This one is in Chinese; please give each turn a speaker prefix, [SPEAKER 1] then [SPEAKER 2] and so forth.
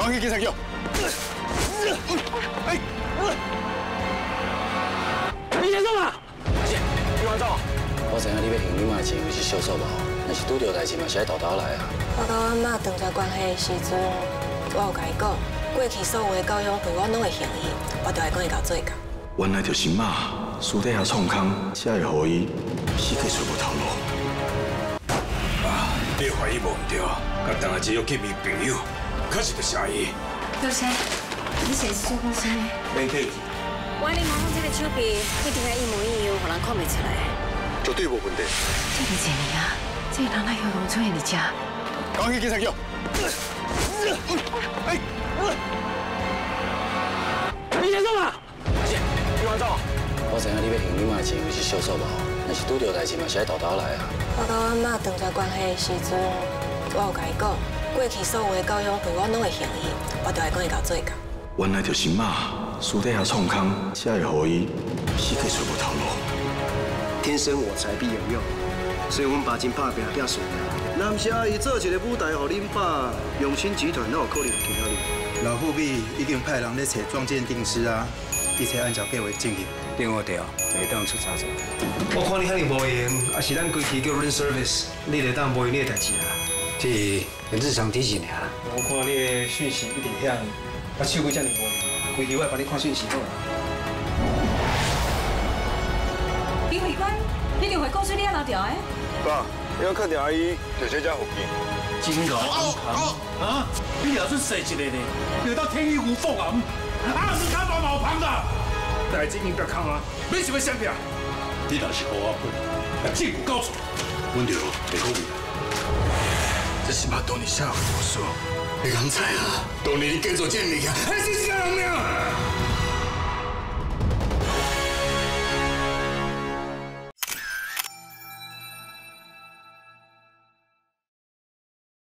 [SPEAKER 1] 赶去警察局。哎，你先走啊！阿姐，你往走。我知影你要行你妈钱是小数无，若是拄到代志嘛是爱豆豆来啊。
[SPEAKER 2] 我甲阮妈断绝关系的时阵，我有甲伊讲，过去所有的教养对我拢会幸伊，我就会跟伊甲做教。
[SPEAKER 3] 原来就是妈私底下创空，才会互伊死计找无头路。
[SPEAKER 4] 啊，你怀疑无唔对，甲当下只有见面朋友，确实就是阿姨。
[SPEAKER 5] 老师，你是做公司的？
[SPEAKER 4] 免客气。
[SPEAKER 2] 我恁妈讲这个手臂一定爱一模一样，互人看袂出来。
[SPEAKER 1] 绝对无问题。
[SPEAKER 5] 这个一年啊，这个人来游泳出现伫遮。
[SPEAKER 1] 赶去警察局。哎，你先走啊！阿姐，你往走。我知影你要行你妈钱是小数无，若是拄到代志嘛是爱豆豆来啊。
[SPEAKER 2] 我甲阮妈断绝关系的时阵，我有甲伊讲，过去所有的教养对我拢会幸伊，我就会跟伊甲做教。
[SPEAKER 3] 原来就是妈私底下创空，才会互伊死计找无头路。
[SPEAKER 6] 天生我材必有用，所以阮爸真拍拼拼输赢。南是阿姨做一个舞台，互恁爸永兴集团哪有可能听了你？
[SPEAKER 7] 老富美已经派人咧找庄鉴定师啊，一切按照计划进行。
[SPEAKER 6] 电话掉，袂当出差错。我看你遐尼无闲，也是咱规期叫 room service， 你会当无闲你的代志啊？这日常提醒尔。我看你的讯息一直响，我手机遮尼无闲，规期我会帮你看讯息好啦。
[SPEAKER 5] 林慧官，你电话告诉你阿老条诶？
[SPEAKER 1] 爸，你要确定阿姨就在这附近。
[SPEAKER 4] 真搞安旁啊！你也算生一个呢，惹到天衣无缝啊！啊，是他把毛旁的。代志硬不空啊，你想要啥物啊？你若是好阿婆，把政府交出，阮就袂好命。这是把当年下回无说，你敢知啊？当年你跟做这物件，还是啥人命？